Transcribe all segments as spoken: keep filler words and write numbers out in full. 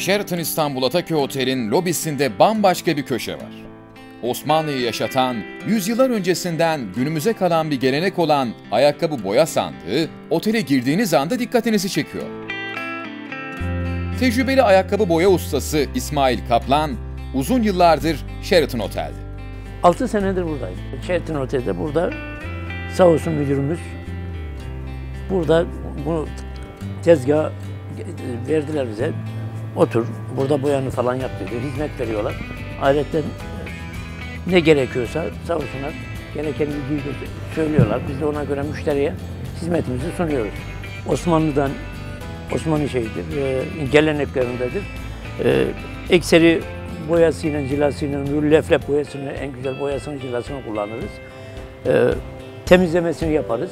Sheraton İstanbul Ataköy Otel'in lobisinde bambaşka bir köşe var. Osmanlı'yı yaşatan, yüzyıllar öncesinden günümüze kalan bir gelenek olan ayakkabı boya sandığı, otele girdiğiniz anda dikkatinizi çekiyor. Tecrübeli ayakkabı boya ustası İsmail Kaplan, uzun yıllardır Sheraton Otel'de. altı senedir buradayım. Sheraton Otel'de burada sağ olsun müdürümüz burada bu tezgahı verdiler bize. Otur, burada boyanı falan yap dedi. Hizmet veriyorlar. Ayrıca ne gerekiyorsa sağ olsunlar gereken bilgiyi söylüyorlar. Biz de ona göre müşteriye hizmetimizi sunuyoruz. Osmanlı'dan, Osmanlı şeyidir, geleneklerindedir. Ekseri boyasıyla, cilasıyla, leflep boyasını, en güzel boyasını, cilasını kullanırız. Temizlemesini yaparız.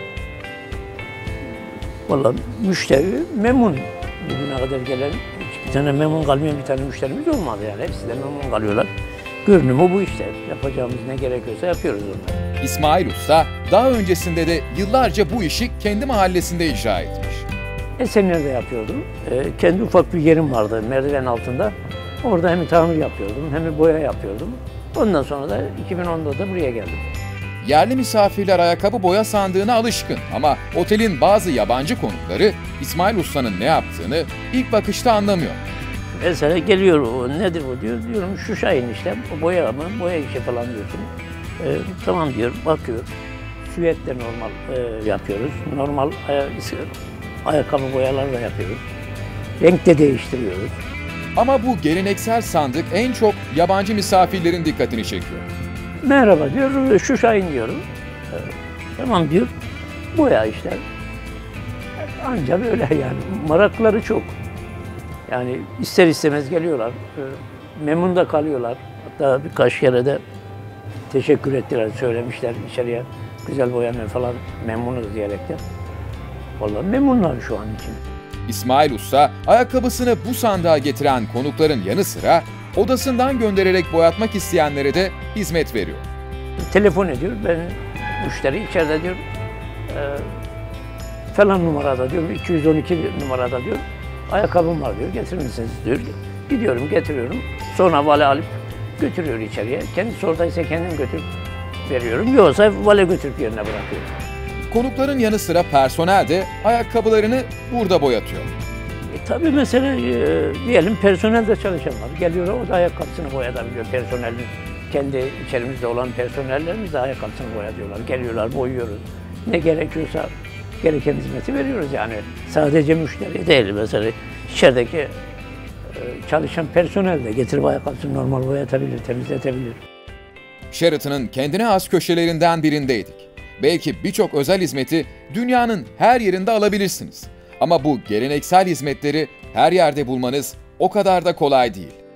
Vallahi müşteri memnun. Bugüne kadar gelen hiçbir tane memnun kalmayan bir tane müşterimiz olmadı yani. Hepsi de memnun kalıyorlar. Görünümü bu işte. Yapacağımız ne gerekiyorsa yapıyoruz onları. İsmail Usta daha öncesinde de yıllarca bu işi kendi mahallesinde icra etmiş. Esenler'de yapıyordum. Ee, kendi ufak bir yerim vardı merdiven altında. Orada hem tamir yapıyordum hem boya yapıyordum. Ondan sonra da iki bin onda da buraya geldim. Yerli misafirler ayakkabı boya sandığına alışkın ama otelin bazı yabancı konukları İsmail Usta'nın ne yaptığını ilk bakışta anlamıyor. Mesela geliyor, o nedir bu diyor, diyorum şu Şahin işte, o boya mı, boya işi falan diyorsun. Ee, tamam diyor, bakıyor. Süvetle normal e, yapıyoruz, normal aya, ayakkabı boyalar da yapıyoruz. Renk de değiştiriyoruz. Ama bu geleneksel sandık en çok yabancı misafirlerin dikkatini çekiyor. Merhaba diyor, şu Şahin diyorum. Ee, tamam diyor, boya işte. Ancak öyle yani, marakları çok. Yani ister istemez geliyorlar, memnun da kalıyorlar. Hatta birkaç kere de teşekkür ettiler, söylemişler içeriye güzel boyanıyor falan, memnunuz diyerekten. Vallahi memnunlar şu an için. İsmail Usta, ayakkabısını bu sandığa getiren konukların yanı sıra odasından göndererek boyatmak isteyenlere de hizmet veriyor. Telefon ediyor, ben müşteri içeride diyor, e, falan numarada diyor, iki yüz on iki numarada diyor. Ayakkabım var diyor, getirir misiniz diyor. Gidiyorum, getiriyorum. Sonra vale alıp götürüyor içeriye. Kendisi oradaysa kendim götürüp veriyorum. Yoksa vale götürüp yerine bırakıyorum. Konukların yanı sıra personel de ayakkabılarını burada boyatıyor. E, tabii mesela e, diyelim personelde çalışanlar geliyor, o da ayakkabısını boyatabiliyor. Personelin, kendi içerimizde olan personellerimiz de ayakkabısını boyatıyorlar. Geliyorlar, boyuyoruz. Ne gerekiyorsa gereken hizmeti veriyoruz yani. Sadece müşteri değil mesela içerideki e, çalışan personel de getirip ayakkabısını normal boyatabilir, temizletebilir. Sheraton'ın kendine has köşelerinden birindeydik. Belki birçok özel hizmeti dünyanın her yerinde alabilirsiniz. Ama bu geleneksel hizmetleri her yerde bulmanız o kadar da kolay değil.